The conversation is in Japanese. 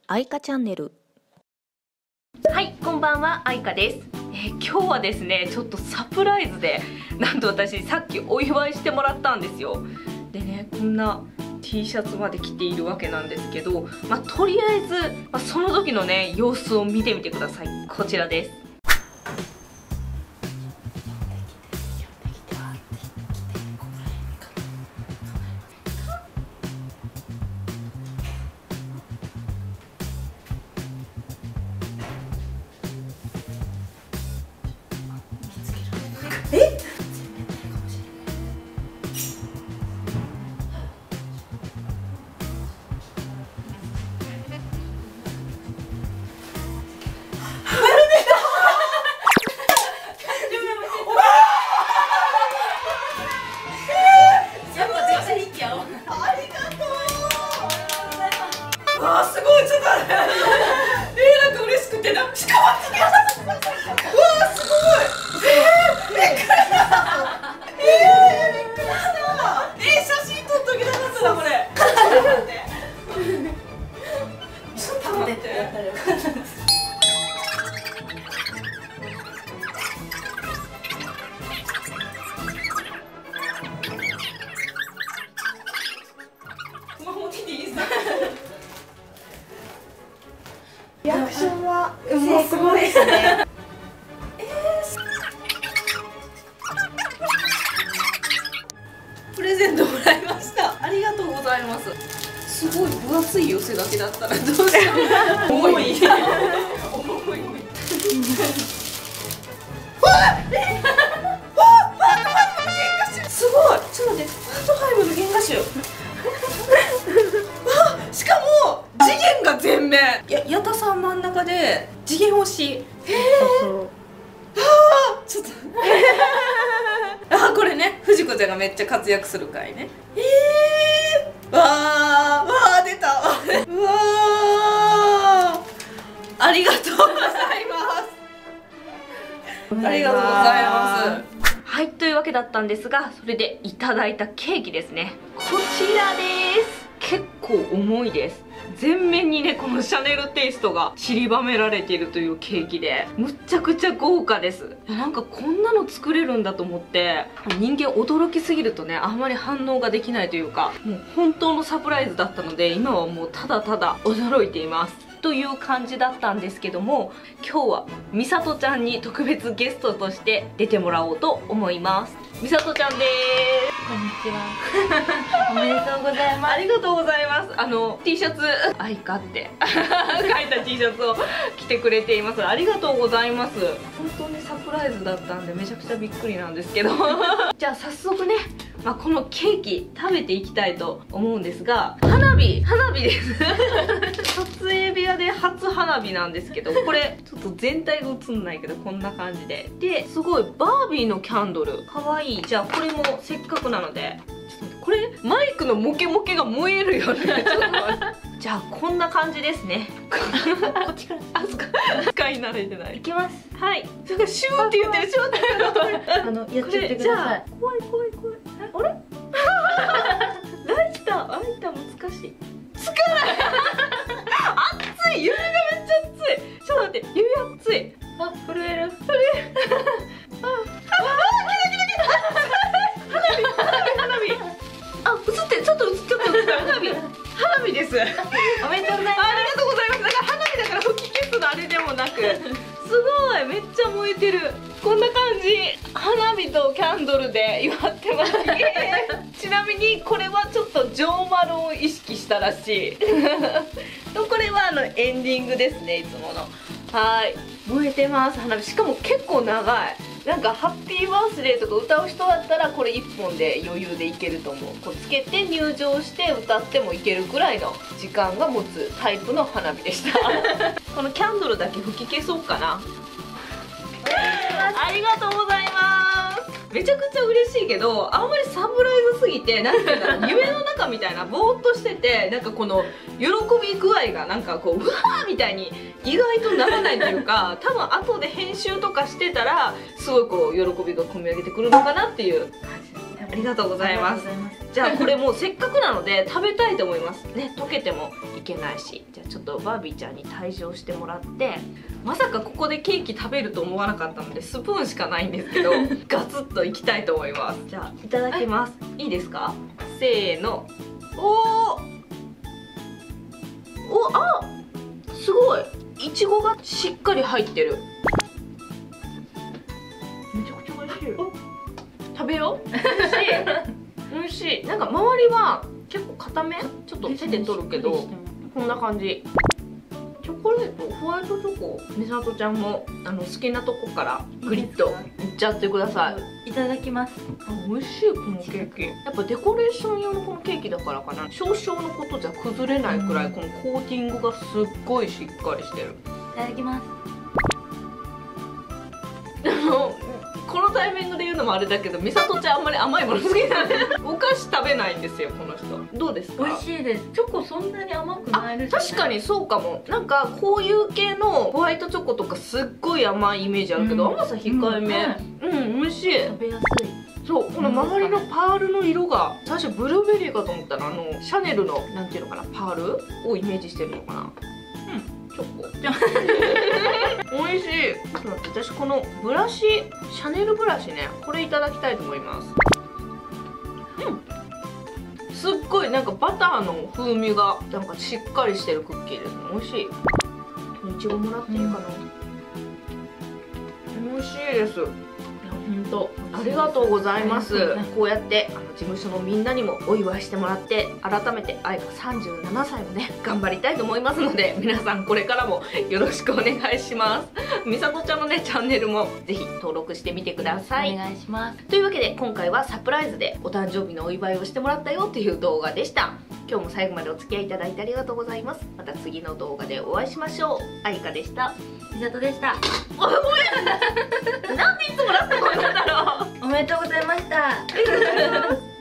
愛花チャンネル。 はい、こんばんは、愛花です。今日はですね、ちょっとサプライズで、なんと私さっきお祝いしてもらったんですよ。でね、こんな T シャツまで着ているわけなんですけど、とりあえず、その時のね様子を見てみてください。こちらです。 あーすごい、ちょっと待って、なんか嬉しくてな、しかもつけうわーすごい、びっくりしたびっくりした写真撮っときたかったな、これちょっと待ってちょっと待ってやったらよかったです。スマホ持ってきていいですか？リアクションはすごいですね。プレゼントもらいました。ありがとうございます。すごい分厚い寄せ書きだったらどうしよう。重い。重い。すごい。ちょっと待って。パート5の原画集。しかも次元が全面。矢田さん真ん中で次元推し。ちょっとこれね、藤子ちゃんがめっちゃ活躍する回ね。わー出た。うわー、ありがとうございます。ありがとうございます。 はい、というわけだったんですが、それでいただいたケーキですね。こちらです。結構重いです。全面にね、このシャネルテイストが散りばめられているというケーキで、むっちゃくちゃ豪華です。なんかこんなの作れるんだと思って、人間驚きすぎるとね、あんまり反応ができないというか、もう本当のサプライズだったので、今はもうただただ驚いています。という感じだったんですけども、今日はみさとちゃんに特別ゲストとして出てもらおうと思います。みさとちゃんです。 こんにちは。おめでとうございます。 ありがとうございます。T シャツ「愛花」って書いた T シャツを着てくれています。ありがとうございます。本当にサプライズだったんでめちゃくちゃびっくりなんですけどじゃあ早速ね、このケーキ食べていきたいと思うんですが、花火です撮影部屋で初花火なんですけど、これちょっと全体が映んないけどこんな感じですごいバービーのキャンドルかわいい。じゃあこれもせっかくなので、これマイクのモケモケが燃えるよね。ちょっと待って。じゃあこんな感じですね。こっちから使い慣れてない。 いきます。 はい。それからシューって言ってる。シューって言ってる。 やっちゃってください。 怖い。あれ？ライター難しい。つかない。熱い。指がめっちゃ熱い。ちょっと待って、指熱い。震える。花火。映ってる。ちょっと映ってる。花火です。 おめでとうございます。 ありがとうございます。だから花火だから吹き消すのあれでもなく、すごいめっちゃ燃えてる。こんな感じ。花火とキャンドルで祝ってます。ちなみにこれはちょっと上丸を意識したらしい。これはエンディングですね、いつもの。はい、燃えてます花火。しかも結構長い。なんかハッピーバースデーとか歌う人だったらこれ1本で余裕でいけると思う。こうつけて入場して歌ってもいけるくらいの時間が持つタイプの花火でしたこのキャンドルだけ吹き消そうかな。ありがとうございます。めちゃくちゃ嬉しいけど、あんまりサプライズすぎて、なんていうんだろう、夢の中みたいなぼーっとしてて、なんかこの喜び具合がなんかこううわーみたいに意外とならないというか、多分後で編集とかしてたらすごいこう喜びが込み上げてくるのかなっていう感じですね。 ありがとうございます。 ありがとうございます。 じゃあこれもうせっかくなので食べたいと思いますね。溶けてもいけないし、じゃあちょっとバービーちゃんに退場してもらって、まさかここでケーキ食べると思わなかったのでスプーンしかないんですけどガツッといきたいと思います。じゃあいただきます。いいですか？せーの。あ、すごいいちごがしっかり入ってる。めちゃくちゃ美味しい。食べよう。美味しい美味しい。なんか周りは結構固め、ちょっと手で取るけどこんな感じ。チョコレート、ホワイトチョコ、みさとちゃんも好きなとこからグリッといっちゃってください。 いただきます。 美味しいこのケーキ。やっぱデコレーション用のこのケーキだからかな、少々のことじゃ崩れないくらいこのコーティングがすっごいしっかりしてる。 いただきます。 このタイミングで言うのもあれだけど、みさとちゃんあんまり甘いもの好きなんでお菓子食べないんですよこの人。どうですか？ 美味しいです。チョコそんなに甘くないですよね。 確かにそうかも。なんかこういう系のホワイトチョコとかすっごい甘いイメージあるけど、甘さ控えめ。美味しい。 食べやすい。 そう、この周りのパールの色が最初ブルーベリーかと思ったらシャネルのなんていうのかな、パールをイメージしてるのかな。チョコ美味しい。ちょっと待って、私このブラシ、シャネルブラシね、これいただきたいと思います。すっごいなんかバターの風味がなんかしっかりしてるクッキーですね。美味しい。いちごもらっていいかな。美味しいです。本当ありがとうございます。こうやって事務所のみんなにもお祝いしてもらって、改めて愛が37歳もね頑張りたいと思いますので、皆さんこれからもよろしくお願いします。みさとちゃんのねチャンネルもぜひ登録してみてください。 お願いします。 というわけで今回はサプライズでお誕生日のお祝いをしてもらったよという動画でした。今日も最後までお付き合いいただいてありがとうございます。また次の動画でお会いしましょう。あいかでした。 みさとでした。 ごめんなんでいつもラストこれなんだろう。 おめでとうございました。 ありがとうございます。